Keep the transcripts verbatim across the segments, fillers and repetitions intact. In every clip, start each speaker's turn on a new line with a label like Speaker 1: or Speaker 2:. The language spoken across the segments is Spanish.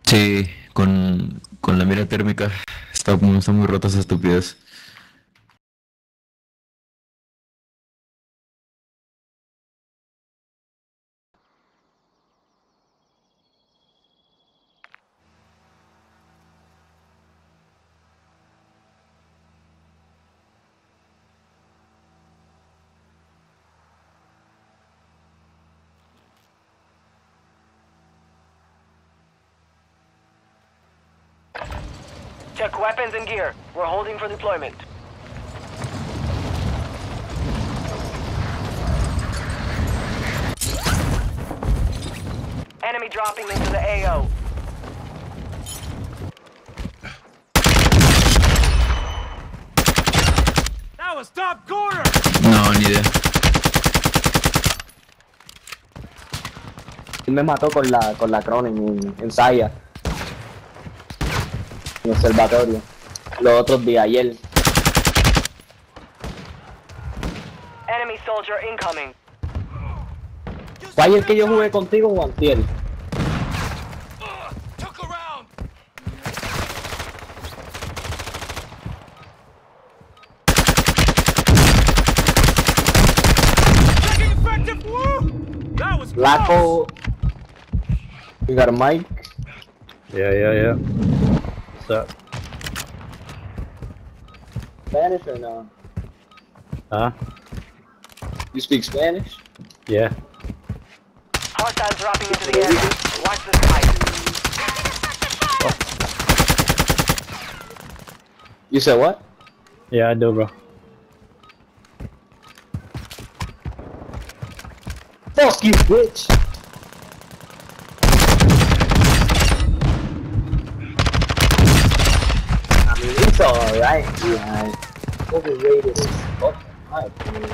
Speaker 1: Sí, con, con la mira térmica. Está, muy- está muy rota esa estupidez.
Speaker 2: Check weapons and gear. We're holding for deployment. Enemy dropping into the A O.
Speaker 3: That was top corner!
Speaker 1: No, ni idea.
Speaker 4: Él me mató con la con la Cronen en, en Saya. En observatorio. Los otros días, ayer.
Speaker 2: Enemy soldier incoming.
Speaker 4: ¿Fue ayer que yo jugué contigo o antier?
Speaker 3: Took around! Taking effective! Woo! That was close!
Speaker 4: Laco. You got a mic?
Speaker 5: Yeah, yeah, yeah. What's up?
Speaker 4: Spanish or no?
Speaker 5: Huh?
Speaker 4: You speak Spanish?
Speaker 5: Yeah.
Speaker 2: Hostiles dropping into the area. Watch the skies.
Speaker 4: You said what?
Speaker 5: Yeah, I do, bro.
Speaker 4: Fuck you, bitch! I mean, it's alright, yeah. Overrated as fuck, in my opinion.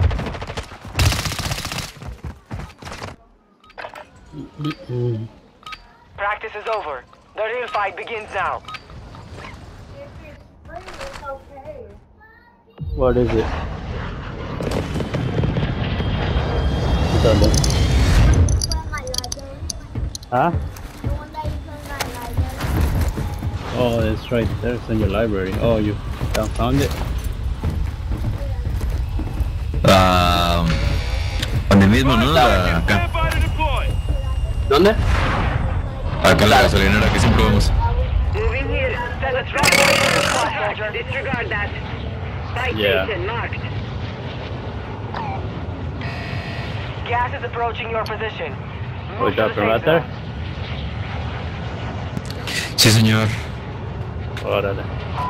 Speaker 2: Practice is over. The real fight begins now.
Speaker 5: What is it? What's up, bro? Huh? Oh, it's right there. It's in your library. Oh, you found it?
Speaker 1: Ah, donde mismo, ¿no? La- acá.
Speaker 3: Firefighter deployed!
Speaker 4: ¿Dónde?
Speaker 1: Acá en la gasolinera que siempre vamos.
Speaker 2: Moving here. Send a trap to the squad, soldier. Disregard that.
Speaker 5: Yeah.
Speaker 2: Citation marked. Gas is approaching your position.
Speaker 5: Oh,
Speaker 2: Move to the
Speaker 5: dropping right
Speaker 2: safe
Speaker 5: there?
Speaker 2: zone.
Speaker 1: Sí, señor.
Speaker 5: Órale.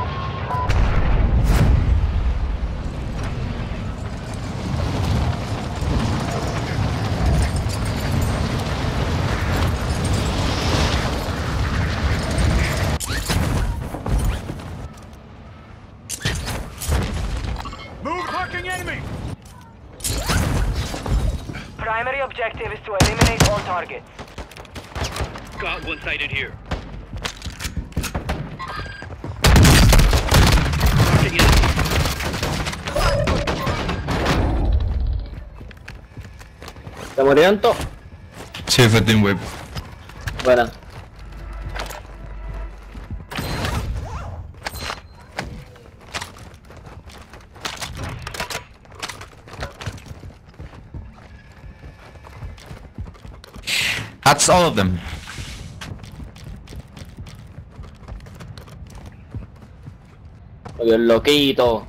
Speaker 3: Move fucking enemy!
Speaker 2: Primary objective is to eliminate all targets.
Speaker 6: Got one sighted here. Marking enemy.
Speaker 4: ¿Te murieron todos?
Speaker 1: Sí, fue Team Web.
Speaker 4: Buena.
Speaker 1: That's all of them.
Speaker 4: Oye, el loquito.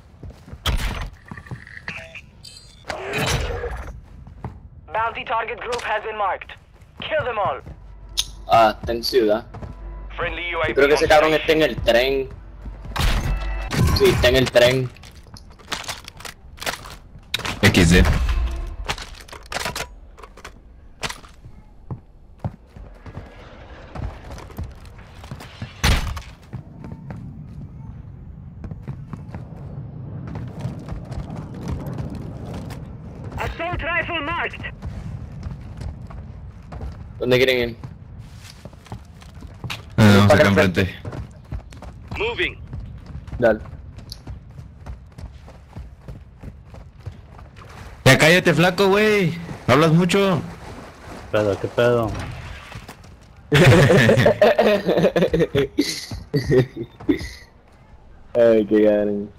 Speaker 2: Bounty target group has been marked. Kill them all.
Speaker 4: Ah, está en ciudad.
Speaker 6: Friendly U A V.
Speaker 4: Yo creo que ese
Speaker 6: on
Speaker 4: cabrón
Speaker 6: station.
Speaker 4: está en el tren. Sí, está en el tren.
Speaker 1: equis de.
Speaker 2: Assault rifle marked.
Speaker 4: ¿Dónde quieren ir?
Speaker 1: Ah, vamos
Speaker 4: Para
Speaker 1: acá
Speaker 4: el frente.
Speaker 1: enfrente.
Speaker 6: Moving.
Speaker 4: Dale.
Speaker 1: Ya cállate, flaco, güey. Hablas mucho.
Speaker 5: ¿Qué pedo? ¿Qué pedo?
Speaker 4: Ay, qué ganan.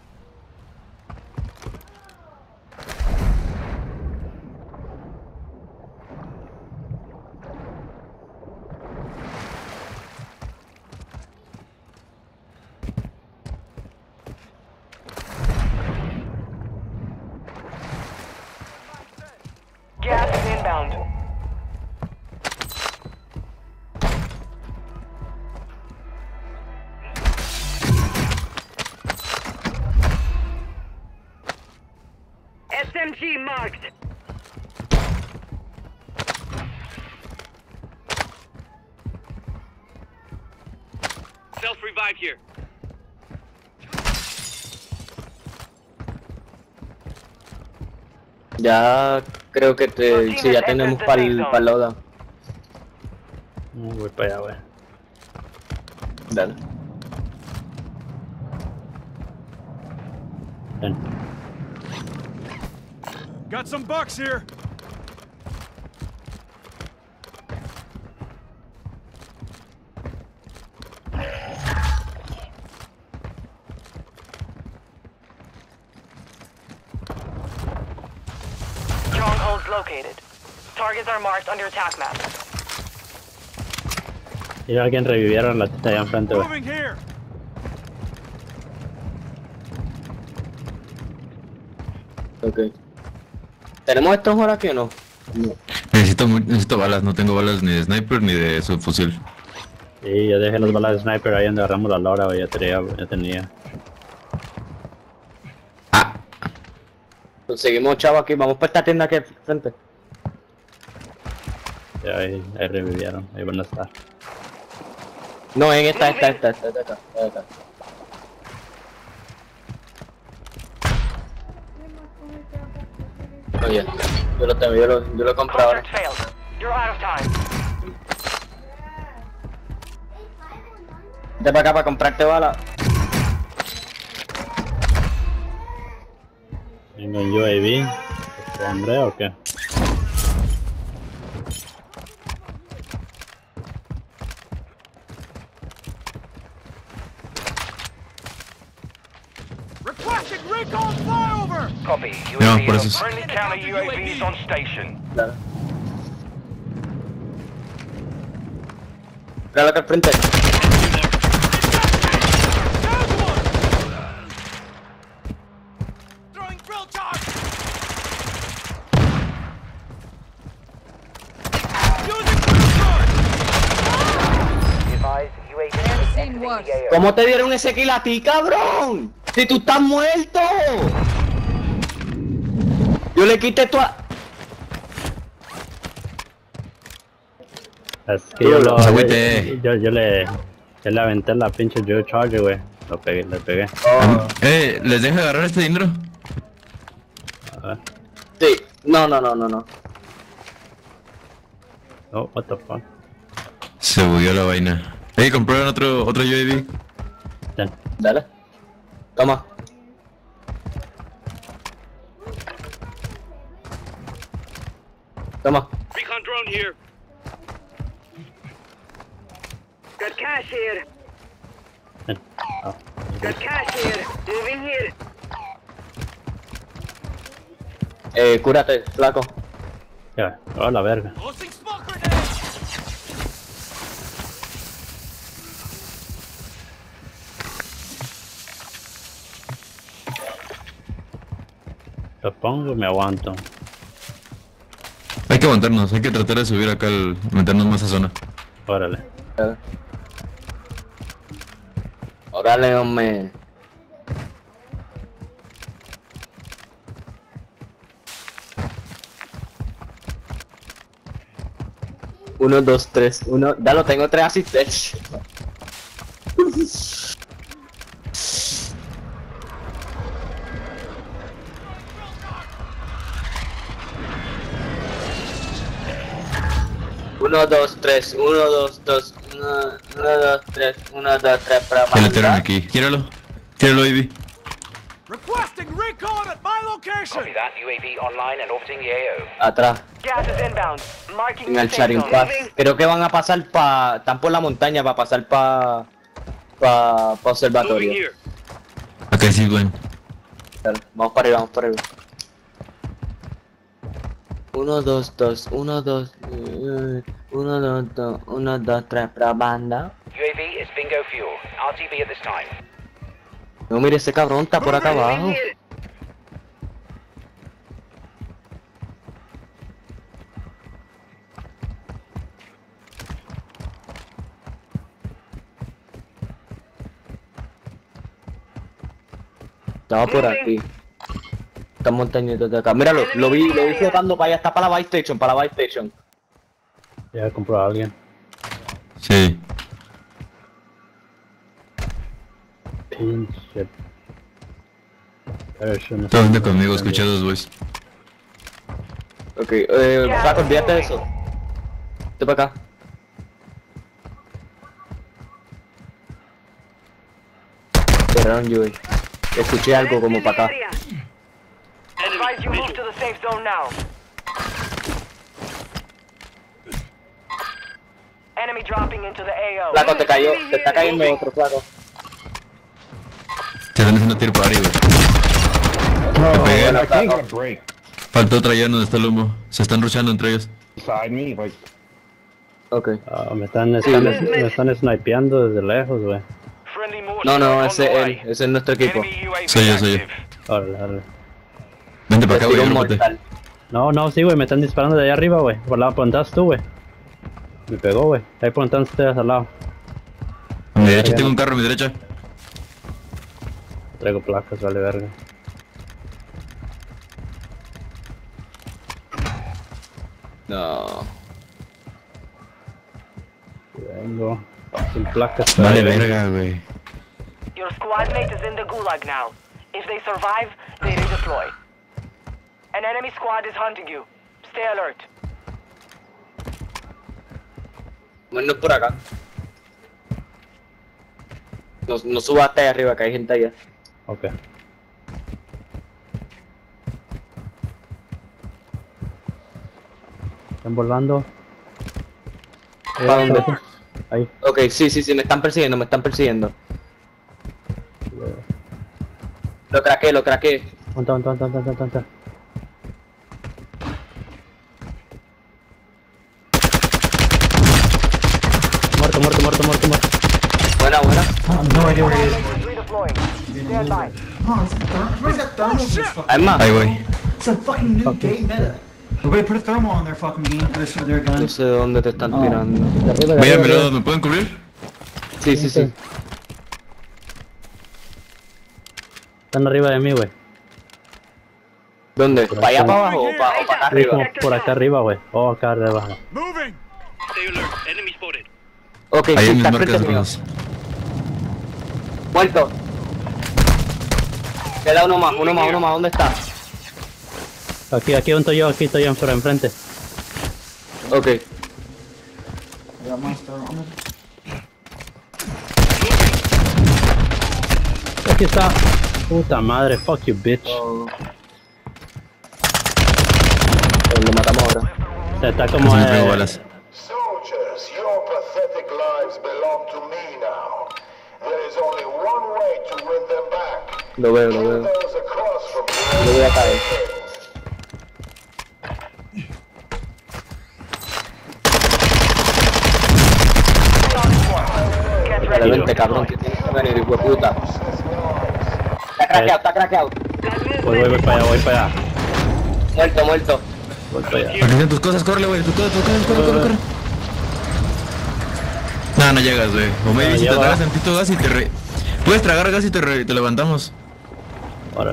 Speaker 2: Gas is inbound. S M G marked.
Speaker 6: Self-revive here.
Speaker 4: Ya creo que te, sí, ya tenemos para el loadout.
Speaker 5: No, voy para allá, güey.
Speaker 4: Dale.
Speaker 5: Ven.
Speaker 3: Got some bucks here.
Speaker 2: Strongholds located. Targets are marked on your attack map.
Speaker 5: Y alguien revivieron la tita allá enfrente, güey.
Speaker 3: Moving here.
Speaker 4: Ok. ¿Tenemos estos ahora aquí o no? No.
Speaker 1: Necesito, mu- necesito balas, no tengo balas ni de sniper ni de subfusil.
Speaker 5: Sí, yo dejé las balas de sniper ahí donde agarramos la Laura, güey. Ya tenía, ya tenía.
Speaker 1: Ah,
Speaker 4: Conseguimos chavo aquí, vamos para esta tienda aquí al frente.
Speaker 5: Ya ahí, ahí revivieron. Ahí van a estar.
Speaker 4: No, en esta, esta, esta, esta, esta, esta, esta. Oye, yo lo tengo, yo lo, yo lo he comprado ahora.
Speaker 2: Contract failed. You're out of time.
Speaker 4: Vete para acá para comprarte bala.
Speaker 5: Vengo en U A V. ¿Este hombre o qué?
Speaker 3: Requesting recon flyover.
Speaker 2: Copy.
Speaker 1: No,
Speaker 2: U A V
Speaker 1: por
Speaker 2: is
Speaker 1: eso
Speaker 2: on-
Speaker 1: es-
Speaker 2: friendly counter U A Vs on station.
Speaker 4: Dale. Míralo acá al frente.
Speaker 3: There's one. Throwing drill charge. Using drill charge.
Speaker 2: Advise U A V is exiting the A O.
Speaker 4: ¿Cómo te dieron ese kill a ti, cabrón? Si tú estás muerto. Yo le quité tu a...
Speaker 5: Es que yo lo...
Speaker 1: Se agüite.
Speaker 5: Yo, yo le... Yo le aventé la pinche Joe Charger, güey. Lo pegué, le pegué.
Speaker 4: Oh,
Speaker 1: eh, ¿les deja agarrar este dinero?
Speaker 5: A ver.
Speaker 4: sí. No, no, no, no, no.
Speaker 5: Oh, what the fuck.
Speaker 1: Se bugueó la vaina. Eh, compraron otro, otro U A V.
Speaker 5: Ten.
Speaker 4: Dale. Toma. Toma.
Speaker 6: Recon drone here.
Speaker 2: Got cash here.
Speaker 5: Ten. Ah.
Speaker 2: Got cash here. Moving here.
Speaker 4: Eh, cúrate, flaco.
Speaker 5: Ya, oh, la verga.
Speaker 3: Tossing smoke grenade.
Speaker 5: Lo pongo y me aguanto.
Speaker 1: Hay que aguantarnos, hay que tratar de subir acá, al, meternos más a zona.
Speaker 5: Órale.
Speaker 4: Dale. Órale, hombre. Uno, dos, tres, uno. Ya lo tengo, tres asistencias. Uno, dos, tres, uno, dos, dos, uno, uno, dos, tres, uno, dos, tres, para
Speaker 1: Se le tiraron
Speaker 4: mandar.
Speaker 1: aquí. Gíralo. Gíralo, U A V.
Speaker 3: Requesting recon at my location.
Speaker 6: Copy that. U A V online and orbiting the A O.
Speaker 4: Atrás,
Speaker 2: Gas is inbound. Marking
Speaker 4: en
Speaker 2: the
Speaker 4: el
Speaker 2: safe
Speaker 4: Charing
Speaker 2: zone.
Speaker 4: Pass. Creo que van a pasar pa... Están por la montaña para pasar pa... Pa... Pa
Speaker 6: Moving
Speaker 4: observatorio.
Speaker 6: here.
Speaker 1: Acá sí, güey.
Speaker 4: Dale, vamos para arriba, vamos para arriba. Uno, dos, dos, uno, dos, eh, uno, dos, dos, uno, dos, tres, probando.
Speaker 6: U A V is bingo fuel. R T B at this time.
Speaker 4: No, mire ese cabrón, está por acá abajo. Estaba por aquí. Esta montañita de acá. Míralo, lo vi, lo vi flotando para allá. Está para la buy station, para la buy station.
Speaker 5: Ya compró a alguien.
Speaker 1: Sí.
Speaker 5: Pinche. Person.
Speaker 1: Todo gente conmigo, escuché dos güeyes.
Speaker 4: Ok, eh, Flaco, olvídate de eso. Vete para acá. Cerraron yo, eh. Escuché algo como para acá.
Speaker 2: Advise you move to the safe zone now. Enemy dropping into the A O.
Speaker 4: Flaco, te cayó, te está cayendo otro, Flaco.
Speaker 1: Se están haciendo tiro para arriba.
Speaker 7: Oh,
Speaker 1: Te pegué.
Speaker 7: I can't get a break
Speaker 1: Faltó otra allá donde está el humo. Se están rushando entre ellos.
Speaker 7: beside me, like,
Speaker 4: Ok.
Speaker 5: Ah, me están, están, me están snipeando desde lejos, güey.
Speaker 6: Friendly mortar
Speaker 4: No, no,
Speaker 6: on
Speaker 4: ese
Speaker 6: the
Speaker 4: es
Speaker 6: way.
Speaker 4: él, ese es nuestro equipo.
Speaker 6: Enemy U A V
Speaker 1: Soy yo, soy yo.
Speaker 6: active.
Speaker 5: Órale, órale.
Speaker 1: Vente para acá,
Speaker 4: Tiro
Speaker 1: güey,
Speaker 4: un
Speaker 1: agrúpate.
Speaker 4: mortal.
Speaker 5: No, no, sí, güey, me están disparando de allá arriba, güey. Por lado apuntaste tú, güey. Me pegó, güey. Ahí apuntan ustedes al lado.
Speaker 1: A mi derecha tengo un carro, a mi derecha.
Speaker 5: Traigo placas, vale verga.
Speaker 4: No.
Speaker 5: Vengo. Sin placas.
Speaker 1: Vale,
Speaker 5: vale,
Speaker 1: verga, güey.
Speaker 2: Your squad mate is in the gulag now. If they survive, they redeploy. An enemy squad is hunting you. Stay alert.
Speaker 4: Bueno, por acá. No, no subas hasta allá arriba, que hay gente allá.
Speaker 5: Ok. Están volando.
Speaker 4: ¿Para dónde?
Speaker 5: Ahí.
Speaker 4: Ok, sí, sí, sí, me están persiguiendo, me están persiguiendo. Lo craqué, lo craqué.
Speaker 5: Monta, monta, monta, monta, monta, monta. Muerto, muerto, muerto, muerto, muerto.
Speaker 4: Buena, buena.
Speaker 2: Is redeploying. Stand by.
Speaker 8: Oh, it's a thermal. Where's that thermal in this fucking
Speaker 4: Hay más.
Speaker 1: Ahí, güey.
Speaker 8: It's a fucking new game meta. Everybody put a thermal on their fucking game, or their, their gun.
Speaker 4: No sé de dónde te están tirando.
Speaker 5: De arriba, de
Speaker 1: Voy a
Speaker 5: arriba,
Speaker 1: mi
Speaker 5: de
Speaker 1: lado,
Speaker 5: arriba.
Speaker 1: ¿me pueden cubrir?
Speaker 4: Sí, sí, sí.
Speaker 5: Están arriba de mí, güey.
Speaker 4: ¿Dónde? ¿Para allá, para abajo o para, o para acá
Speaker 5: Sí, como
Speaker 4: arriba?
Speaker 5: por acá arriba, güey. Oh, acá arriba.
Speaker 3: Moving.
Speaker 6: Stay alert. Enemy spotted.
Speaker 4: Ok,
Speaker 1: Ahí
Speaker 4: sí,
Speaker 1: en mis
Speaker 4: está
Speaker 1: marcas
Speaker 4: frente mío.
Speaker 1: rojas.
Speaker 4: Muerto. Queda uno más, uno más, uno más. ¿Dónde está?
Speaker 5: Aquí, aquí donde estoy yo, aquí estoy yo enfre- enfrente.
Speaker 4: Ok.
Speaker 8: Yeah, monster armor.
Speaker 5: Aquí está. Puta madre, fuck you, bitch.
Speaker 4: Oh. Eh, lo matamos ahora.
Speaker 5: O sea, está como.
Speaker 1: Casi me pego
Speaker 5: Eh,
Speaker 1: balas.
Speaker 9: Soldiers, your pathetic lives belong to me now. There is only one way to win them back.
Speaker 4: Lo veo, lo
Speaker 9: Kill
Speaker 4: veo.
Speaker 9: those across from
Speaker 4: Lo voy a caer.
Speaker 2: Get
Speaker 4: Dale,
Speaker 2: ready to
Speaker 4: vente, cabrón, que tienes que venir, hijo de puta. Está craqueado, está craqueado.
Speaker 5: voy, voy, voy para allá, voy para allá.
Speaker 4: Muerto, muerto.
Speaker 5: Voy para allá.
Speaker 1: Aquí están tus cosas, corre, güey, tus cosas, tus cosas, corre, corre, corre. No, no llegas, güey. O maybe
Speaker 5: No,
Speaker 1: si te
Speaker 5: llego.
Speaker 1: tragas tantito gas y te re... Puedes tragar gas y te, re... te levantamos.
Speaker 5: Órale.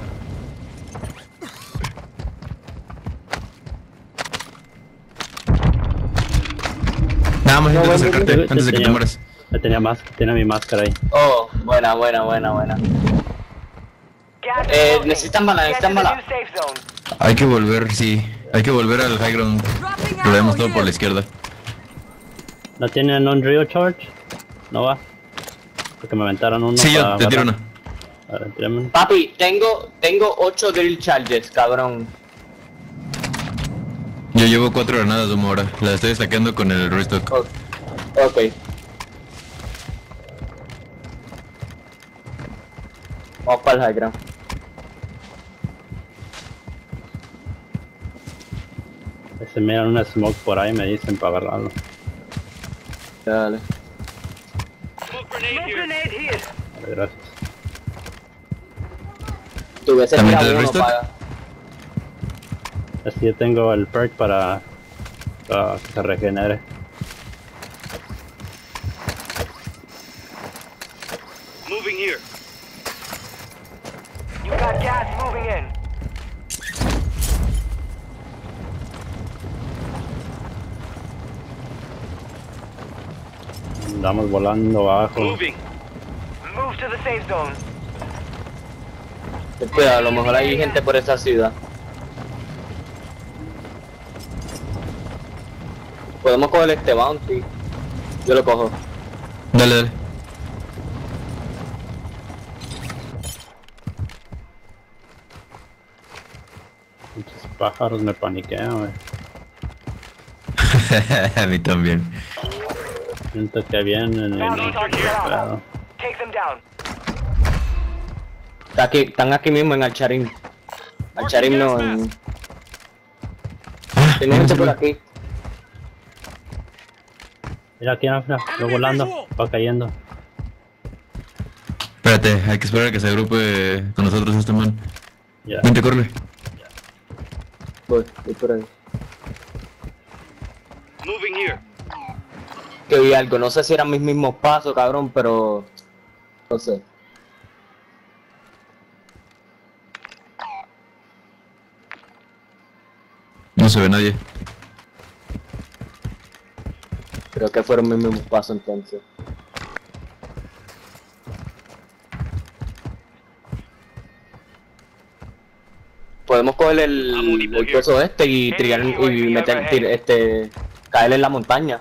Speaker 1: Nada más intenta acercarte
Speaker 5: Yo-
Speaker 1: antes de que te
Speaker 5: tenía-
Speaker 1: mueras.
Speaker 5: yo Tenía, más, tenía mi máscara ahí.
Speaker 4: Oh, buena, buena, buena, buena.
Speaker 2: Gas is
Speaker 4: Eh,
Speaker 2: closing.
Speaker 4: necesitan bala,
Speaker 2: Get
Speaker 4: necesitan
Speaker 2: to the
Speaker 4: bala.
Speaker 2: new safe zone.
Speaker 1: Hay que volver, sí. Hay que volver al high ground. Lo vemos todo por la izquierda.
Speaker 5: ¿No tienen un Rio Charge? No va. Porque me aventaron uno.
Speaker 1: Sí, yo
Speaker 5: para
Speaker 1: te tiro
Speaker 5: agarrar.
Speaker 1: una.
Speaker 5: A ver, tírame.
Speaker 4: Papi, tengo, tengo ocho drill charges, cabrón.
Speaker 1: Yo llevo cuatro granadas de humo ahora. Las estoy saqueando con el restock.
Speaker 4: Oh, ok. Vamos para el high ground.
Speaker 5: Se miran una smoke por ahí, me dicen para agarrarlo.
Speaker 4: Dale.
Speaker 6: Smoke grenade
Speaker 2: Smoke
Speaker 6: here.
Speaker 2: grenade here.
Speaker 5: Vale, gracias.
Speaker 4: Tuviese
Speaker 1: ¿También
Speaker 4: tirado
Speaker 1: te
Speaker 4: uno
Speaker 1: restock?
Speaker 4: para...
Speaker 5: Así yo tengo el perk para, para que se regenere.
Speaker 6: Moving here.
Speaker 2: You got gas moving in.
Speaker 5: Andamos volando abajo.
Speaker 6: Moving.
Speaker 2: Move to the safe zone.
Speaker 4: Ten cuidado, a lo mejor hay gente por esa ciudad. Podemos coger este bounty. Yo lo cojo.
Speaker 1: Dale, dale.
Speaker 5: Muchos pájaros me paniquean, wey.
Speaker 1: A mí también.
Speaker 5: Siento que vienen y
Speaker 2: Bounty's on
Speaker 5: no
Speaker 2: ground.
Speaker 5: puedo.
Speaker 2: Take them down.
Speaker 4: Está aquí, están aquí mismo en Alcharim. Alcharim no, en...
Speaker 1: Ah,
Speaker 4: Tengo gente por aquí.
Speaker 5: Mira aquí, mira, lo volando, va cayendo.
Speaker 1: Espérate, hay que esperar a que se agrupe con nosotros este man.
Speaker 5: Ya.
Speaker 1: Vente, corre.
Speaker 4: Voy, voy por ahí.
Speaker 6: Moving here.
Speaker 4: Que vi algo, no sé si eran mis mismos pasos, cabrón, pero... No sé.
Speaker 1: No se ve nadie.
Speaker 4: Creo que fueron mis mismos pasos entonces. Podemos coger el, el coso este y trigar y meter, tir- este, caer en la montaña.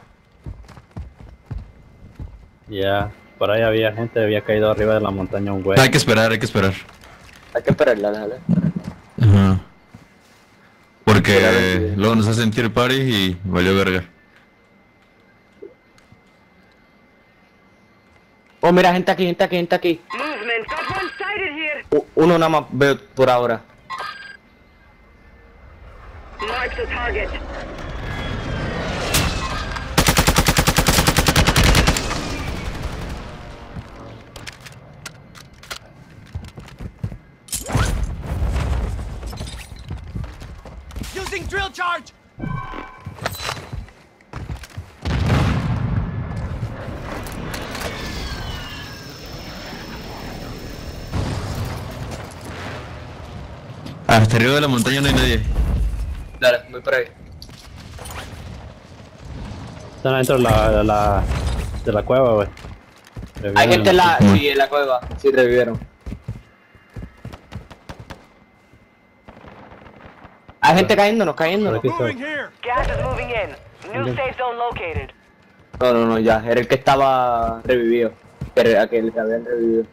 Speaker 5: Ya, por ahí había gente, había caído arriba de la montaña un güey.
Speaker 1: Hay que esperar, hay que esperar.
Speaker 4: Hay que esperarla, déjale.
Speaker 1: Ajá. Porque
Speaker 4: Espera, a ver si-
Speaker 1: luego nos hacen tier party y valió verga.
Speaker 4: Oh, mira, gente aquí, gente aquí, gente aquí.
Speaker 2: Movement. Got one sighted here.
Speaker 4: U- uno nada más veo por ahora.
Speaker 2: Mark the target.
Speaker 3: Using drill charge!
Speaker 1: Hasta arriba de la montaña no hay nadie.
Speaker 4: Dale, voy por ahí.
Speaker 5: Están adentro de la, de la, de la cueva, güey.
Speaker 4: Hay gente en la, sí, en la cueva. Sí, revivieron. Hay gente cayéndonos,
Speaker 5: Por
Speaker 4: cayéndonos.
Speaker 5: aquí está.
Speaker 3: Moving here!
Speaker 2: Gas is moving in. New safe zone located.
Speaker 4: No, no, no, ya. Era el que estaba revivido. Que era aquel que habían revivido.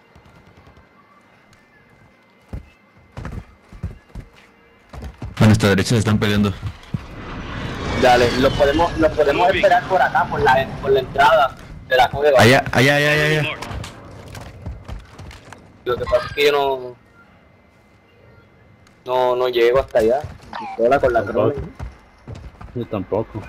Speaker 1: A nuestra derecha se están peleando.
Speaker 4: Dale, los podemos, los podemos esperar por acá, por la, por la entrada de la cueva.
Speaker 1: Allá, allá, allá, allá, allá.
Speaker 4: Lo que pasa es que yo no... No, no llego hasta allá. Pistola con la
Speaker 5: Tampoco.
Speaker 4: crona.
Speaker 5: Yo tampoco.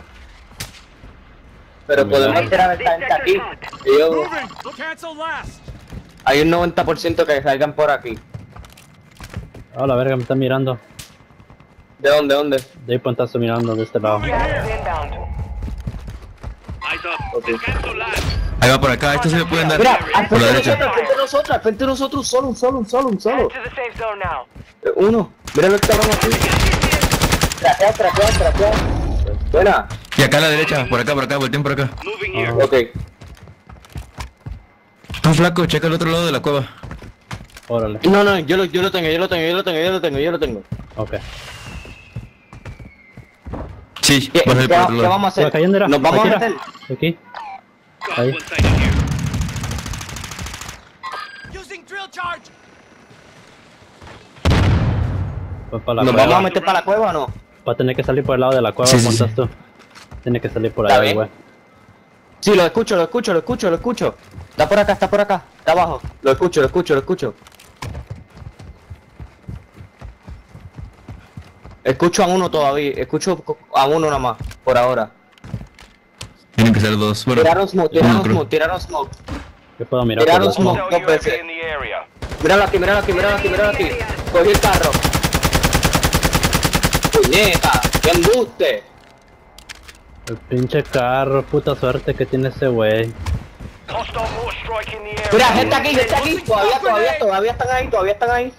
Speaker 4: Pero
Speaker 5: Mira.
Speaker 4: podemos esperar a esta gente aquí. Y yo-
Speaker 3: Moving! We'll cancel last!
Speaker 4: hay un noventa por ciento que salgan por aquí.
Speaker 5: Ah, la verga, me están mirando.
Speaker 4: ¿De dónde, dónde?
Speaker 5: De ahí puntazo mirando de este lado.
Speaker 2: Gas is inbound.
Speaker 6: Eyes up.
Speaker 4: Okay.
Speaker 6: Cancel last.
Speaker 1: Ahí va por acá, estos se pueden dar.
Speaker 4: Mira, al
Speaker 1: Por
Speaker 4: frente
Speaker 1: la
Speaker 4: de
Speaker 1: derecha.
Speaker 4: nosotros, al frente de nosotros, al frente de nosotros, solo, un solo, un solo, un solo, un
Speaker 2: Head
Speaker 4: solo.
Speaker 2: to the safe zone now.
Speaker 4: Eh, Uno. Mira lo que cabrón aquí. Trapea, trapea, trapea. Buena.
Speaker 1: Y acá a la derecha, por acá, por acá, volteen por acá.
Speaker 6: Moving here.
Speaker 4: Ok.
Speaker 1: Tú flaco, checa el otro lado de la cueva.
Speaker 5: Órale.
Speaker 4: No, no, yo lo, yo lo tengo, yo lo tengo, yo lo tengo, yo lo tengo, yo lo tengo.
Speaker 5: Ok.
Speaker 1: Sí,
Speaker 4: ¿Qué,
Speaker 1: vas a ir
Speaker 4: qué
Speaker 1: por
Speaker 4: va-
Speaker 1: otro
Speaker 4: qué
Speaker 1: lado.
Speaker 4: vamos a hacer?
Speaker 5: Va cayendo, era.
Speaker 4: Nos vamos
Speaker 5: Aquí
Speaker 4: a
Speaker 5: era.
Speaker 4: meter.
Speaker 5: Aquí.
Speaker 6: Got
Speaker 5: Ahí.
Speaker 6: one sighted here.
Speaker 3: Using drill charge!
Speaker 5: Pues para la
Speaker 4: ¿Nos
Speaker 5: cueva.
Speaker 4: vamos a meter para la cueva o no?
Speaker 5: Va a tener que salir por el lado de la cueva,
Speaker 1: Sí, sí,
Speaker 5: ¿cuántas
Speaker 1: sí.
Speaker 5: tú? Tiene que salir por
Speaker 4: Está
Speaker 5: allá,
Speaker 4: bien.
Speaker 5: güey.
Speaker 4: Sí, lo escucho, lo escucho, lo escucho, lo escucho. Está por acá, está por acá, está abajo. Lo escucho, lo escucho, lo escucho. Escucho a uno todavía, escucho a uno nada más, por ahora.
Speaker 1: Tienen que ser dos. Bueno,
Speaker 4: Tiraron smoke,
Speaker 1: uno
Speaker 4: tiraron
Speaker 1: creo.
Speaker 4: smoke, tiraron smoke.
Speaker 5: Yo puedo mirar por
Speaker 4: Tiraron
Speaker 5: la
Speaker 4: smoke
Speaker 5: smoke.
Speaker 4: dos veces. Míralo aquí, míralo aquí, míralo aquí, míralo aquí. Cogí el carro. Puñeta, qué embuste.
Speaker 5: El pinche carro, puta suerte que tiene ese güey.
Speaker 2: Hostile mortar strike in the area.
Speaker 4: Mira, gente aquí, gente aquí. Todavía, todavía, todavía están ahí, todavía están ahí.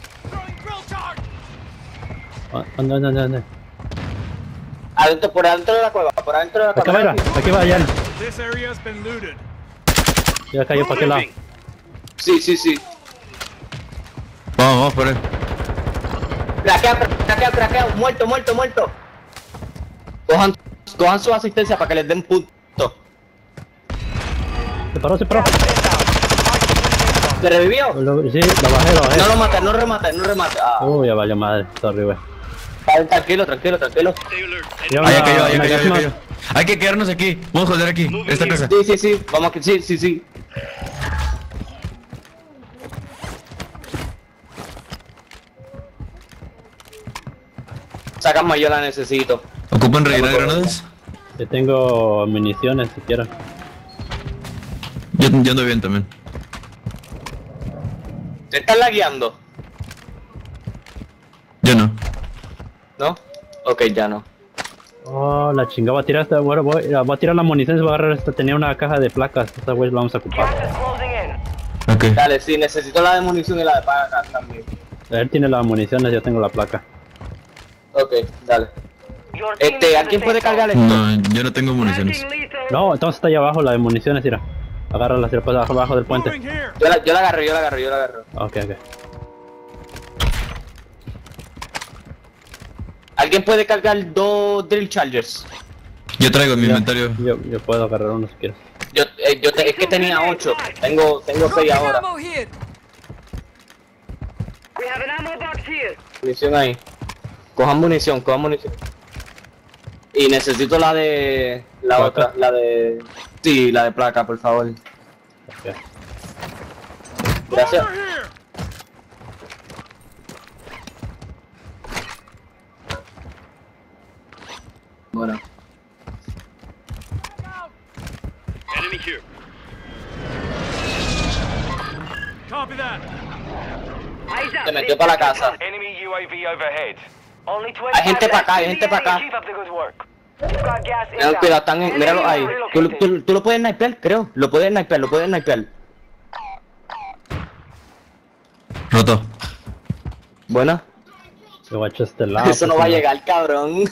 Speaker 5: Ah, ¿Dónde, dónde, dónde?
Speaker 4: Adentro, por adentro de la cueva, por adentro de la
Speaker 5: Acá
Speaker 4: cueva.
Speaker 5: va,
Speaker 4: Aquí.
Speaker 5: aquí va, ya.
Speaker 3: This area has been looted.
Speaker 5: Ya cayó para aquel lado.
Speaker 6: Moving.
Speaker 4: Sí, sí, sí.
Speaker 1: Vamos, vamos por él.
Speaker 4: Craquea, craquea, craquea. Muerto, muerto, muerto. Cojan, cojan su asistencia para que les den punto.
Speaker 5: Se paró, se paró.
Speaker 4: ¿Se revivió?
Speaker 5: Lo- Sí, lo bajé, lo bajé.
Speaker 4: No lo mates, no remate, no remate. Ah,
Speaker 5: Uy, ya valió madre, sorry, güey.
Speaker 4: vale, tranquilo, tranquilo, tranquilo.
Speaker 6: Stay alert.
Speaker 5: Ya
Speaker 1: Ah, ya
Speaker 5: una-
Speaker 1: cayó, ya
Speaker 5: una
Speaker 1: cayó,
Speaker 5: gas
Speaker 1: ya
Speaker 5: mask.
Speaker 1: cayó. Hay que quedarnos aquí. Vamos a joder aquí. Esta casa.
Speaker 4: Sí, sí, sí. Vamos aquí, sí, sí, sí. Sácame, yo la necesito.
Speaker 1: ¿Ocupan rellenar granadas?
Speaker 5: Yo tengo municiones si quiero.
Speaker 1: Yo, yo ando bien también.
Speaker 4: ¿Te están lagueando?
Speaker 1: Yo no.
Speaker 4: ¿No? Ok, ya no.
Speaker 5: Oh, la chingada, voy a tirar esta, bueno, voy, voy a tirar la munición, voy a agarrar esta, tenía una caja de placas, esta güey la vamos a ocupar.
Speaker 2: Gas is closing in.
Speaker 1: Ok.
Speaker 4: Dale, sí, necesito la de munición y la de paga también.
Speaker 5: Él tiene las municiones, yo tengo la placa.
Speaker 4: Ok, dale.
Speaker 2: Your team is
Speaker 4: Este,
Speaker 2: in
Speaker 4: ¿alguien
Speaker 2: the
Speaker 4: puede
Speaker 2: safe
Speaker 4: cargar
Speaker 2: zone.
Speaker 4: esto?
Speaker 1: No, yo no tengo municiones.
Speaker 5: No, entonces está allá abajo la de municiones, mira. Agárrala, si la puedes abajo, abajo del puente.
Speaker 3: Moving here.
Speaker 4: Yo la, yo la agarro, yo la agarro, yo la agarro.
Speaker 5: Ok, ok.
Speaker 4: ¿Alguien puede cargar dos drill chargers?
Speaker 1: Yo traigo en mi
Speaker 5: Ya,
Speaker 1: inventario.
Speaker 5: Yo, yo puedo agarrar uno si quieres.
Speaker 4: Yo, eh, yo te- es que tenía ocho. Tengo, tengo seis ahora. Munición ahí. Cojan munición, cojan munición. Y necesito la de... La
Speaker 5: ¿Placa?
Speaker 4: otra, la de... Sí, la de placa, por favor.
Speaker 5: Ok.
Speaker 4: Gracias.
Speaker 3: Over here.
Speaker 4: Bueno.
Speaker 6: Enemy here.
Speaker 3: Copy that.
Speaker 4: Se metió para la casa.
Speaker 2: Enemy U A V overhead. Only
Speaker 4: Hay gente para acá, hay gente para acá.
Speaker 2: Keep up the good work. You've got gas
Speaker 4: Tengan
Speaker 2: inbound.
Speaker 4: cuidado, están en... Míralo ahí. ¿Tú, tú, tú lo puedes snipear, creo. Lo puedes snipear, lo puedes snipear.
Speaker 1: Roto.
Speaker 4: Buena.
Speaker 5: Yo voy a echar este lado.
Speaker 4: Eso no
Speaker 5: pues,
Speaker 4: va a
Speaker 5: si
Speaker 4: llegar, cabrón.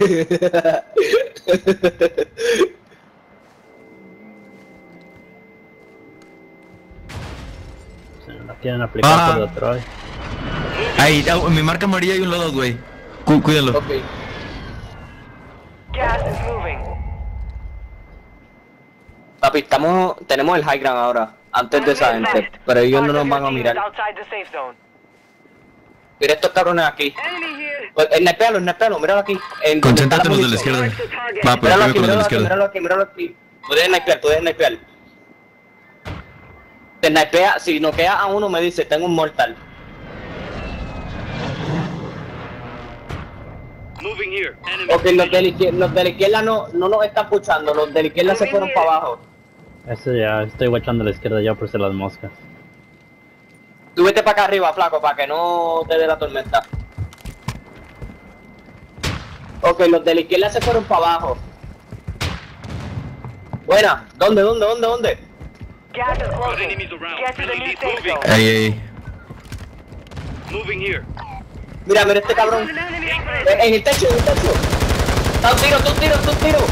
Speaker 5: Se la tienen aplicada
Speaker 1: Ah.
Speaker 5: por Detroit.
Speaker 1: Ahí, ah, en mi marca amarilla hay un loadout, güey. Cu- cuídalo.
Speaker 4: Ok.
Speaker 2: Gas is moving.
Speaker 4: Papi, estamos... Tenemos el high ground ahora. Antes de esa gente. Pero ellos no nos van a mirar.
Speaker 2: Outside the safe zone.
Speaker 4: Mira estos cabrones aquí. Pues, Snipealo, snipealo, míralo aquí. En donde está
Speaker 1: Concéntrate en los de la
Speaker 4: munición.
Speaker 1: izquierda. Va, pero
Speaker 4: Míralo
Speaker 1: yo
Speaker 4: aquí,
Speaker 1: con los de
Speaker 4: míralo
Speaker 1: la
Speaker 4: aquí,
Speaker 1: izquierda.
Speaker 4: míralo aquí, míralo aquí. Puedes snipear, puedes snipear. Te snipea, si noquea a uno me dice, tengo un mortal.
Speaker 6: Moving here. Enemy.
Speaker 4: Ok, los de la izquierda, los de la izquierda no, no nos están puchando, los de la izquierda se fueron para abajo.
Speaker 5: Ese ya, estoy guachando a la izquierda ya por ser las moscas.
Speaker 4: Tú vete para acá arriba, flaco, para que no te dé la tormenta. Ok, los de la izquierda se fueron para abajo. Buena, ¿dónde, dónde, dónde, dónde?
Speaker 2: Gas is closing.
Speaker 6: enemies around.
Speaker 2: Get to the
Speaker 6: Friendly
Speaker 2: new
Speaker 6: lead
Speaker 2: safe
Speaker 6: moving.
Speaker 2: zone.
Speaker 1: Ahí, ahí.
Speaker 6: Moving here.
Speaker 4: Mira, mira este cabrón. Eh, En el techo, en el techo. Da un tiro, da un tiro, da un tiro.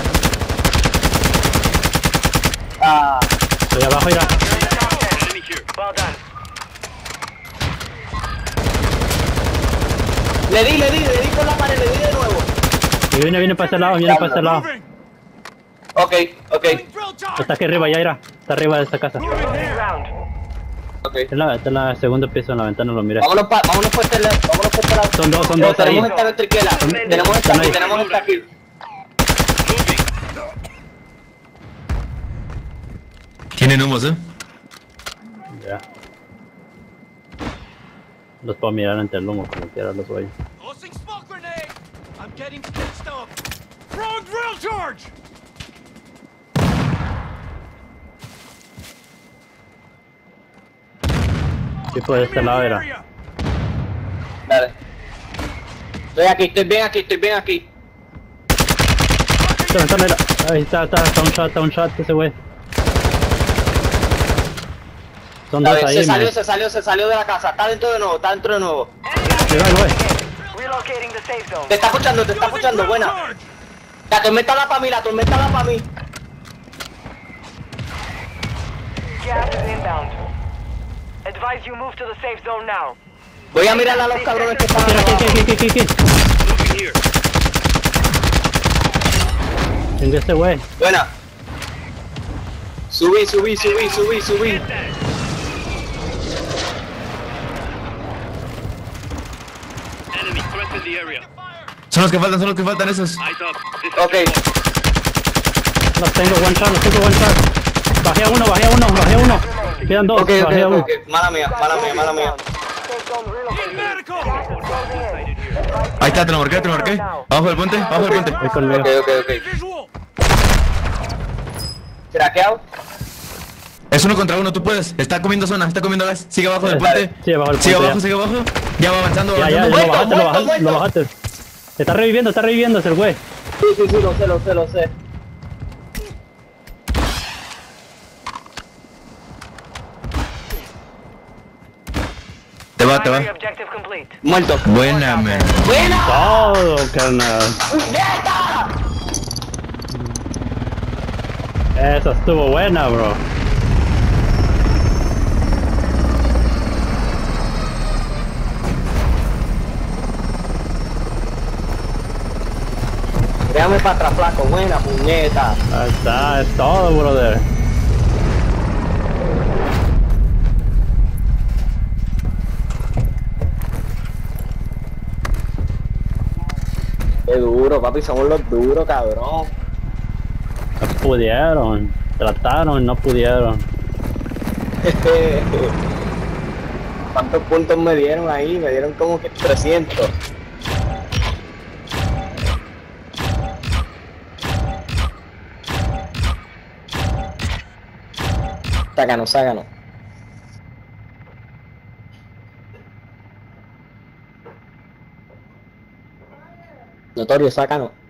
Speaker 4: Ah,
Speaker 5: Estoy abajo, mira.
Speaker 6: Enemy here.
Speaker 2: Well done.
Speaker 4: le di, le di, le di con la pared, le di de nuevo.
Speaker 5: Y viene, viene para este lado, viene para este lado.
Speaker 3: Moving.
Speaker 4: Ok, ok,
Speaker 3: Drill charge.
Speaker 5: Está aquí arriba, ya irá. Está arriba de esta casa.
Speaker 2: Moving ground.
Speaker 4: ok.
Speaker 5: Está en la, está en la segundo piso, en la ventana, lo miré.
Speaker 4: Vámonos para, vámonos para este lado, vámonos hacia este lado.
Speaker 5: Son dos, son
Speaker 4: Pero
Speaker 5: dos ahí.
Speaker 4: tenemos esta a nuestra izquierda. Tenemos esta
Speaker 5: Están
Speaker 4: aquí,
Speaker 5: ahí.
Speaker 4: tenemos esta aquí.
Speaker 6: Moving.
Speaker 1: Tienen humos, ¿eh?
Speaker 5: Ya. Los puedo mirar entre el humo, como quiera los voy.
Speaker 3: Tossing smoke grenade! I'm getting stitched up! Throwing drill charge!
Speaker 5: Tipo de este lado era.
Speaker 3: Area!
Speaker 4: Dale. Estoy aquí, estoy bien aquí, estoy bien aquí.
Speaker 5: Esta ventana era. Ahí está, está, está un shot, está un shot ese güey. Son
Speaker 4: A
Speaker 5: dos
Speaker 4: ver,
Speaker 5: ahí,
Speaker 4: se salió,
Speaker 5: man.
Speaker 4: se salió, se salió de la casa. Está dentro de nuevo, está dentro de nuevo.
Speaker 5: Ahí va el güey.
Speaker 2: Relocating the safe zone.
Speaker 4: Te está escuchando, te está
Speaker 3: Using
Speaker 4: escuchando,
Speaker 3: drill
Speaker 4: buena.
Speaker 3: charge!
Speaker 4: La tormenta la pa' mí, la tormenta la pa' mí.
Speaker 2: Gas is inbound. Advise you move to the safe zone now.
Speaker 4: Voy a mirar a los cabrones que están
Speaker 5: Aquí, aquí,
Speaker 4: abajo.
Speaker 5: aquí, aquí, aquí, aquí.
Speaker 6: Moving here.
Speaker 5: Tengo este güey.
Speaker 4: Buena. Subí, subí, subí, subí, subí.
Speaker 6: Get that. Enemy threat in the area.
Speaker 1: Son los que faltan, son los que faltan esos.
Speaker 6: Eyes up. This is
Speaker 4: Ok.
Speaker 6: your boss.
Speaker 5: Los tengo, one shot, los tengo, one shot. Bajé a uno, bajé a uno, bajé a uno. Quedan dos,
Speaker 4: Ok, ok,
Speaker 5: bajé a
Speaker 4: ok,
Speaker 5: uno.
Speaker 4: ok. Mala mía, mala mía, mala mía.
Speaker 2: Safe zone
Speaker 3: Need
Speaker 2: relocated.
Speaker 3: medical!
Speaker 2: Gas is closing in.
Speaker 1: Ahí está, te lo marqué, te lo marqué. Abajo del puente, abajo del puente.
Speaker 5: Voy conmigo.
Speaker 4: Ok, ok, ok.
Speaker 3: Visual!
Speaker 4: Craqueado.
Speaker 1: Es uno contra uno, tú puedes. Está comiendo zona, está comiendo gas. Sigue abajo del puente.
Speaker 5: Sí, abajo del
Speaker 1: Sigue
Speaker 5: puente,
Speaker 1: abajo,
Speaker 5: ya.
Speaker 1: sigue abajo. Ya va avanzando,
Speaker 5: Ya, ya,
Speaker 1: avanzando.
Speaker 5: lo
Speaker 4: Muerto,
Speaker 5: bajaste, lo
Speaker 4: muerto,
Speaker 5: bajaste, lo
Speaker 4: muerto.
Speaker 5: bajaste. Está reviviendo, está reviviendo ese güey.
Speaker 4: Sí, sí, sí, lo sé, lo sé, lo sé.
Speaker 1: Te va, te va.
Speaker 2: Primary objective complete.
Speaker 4: Muerto.
Speaker 1: Buena, man.
Speaker 4: ¡Buena!
Speaker 5: Todo, carnal.
Speaker 4: ¡Puñeta!
Speaker 5: Esa estuvo buena, bro.
Speaker 4: Déjame para atrás, flaco. Buena, puñeta.
Speaker 5: Ahí está, es todo, brother.
Speaker 4: Qué duro, papi. Somos los duros, cabrón.
Speaker 5: No pudieron. Trataron, no pudieron.
Speaker 4: ¿Cuántos puntos me dieron ahí? Me dieron como que trescientos. Sácanos, sácanos. Notorio, sácanos.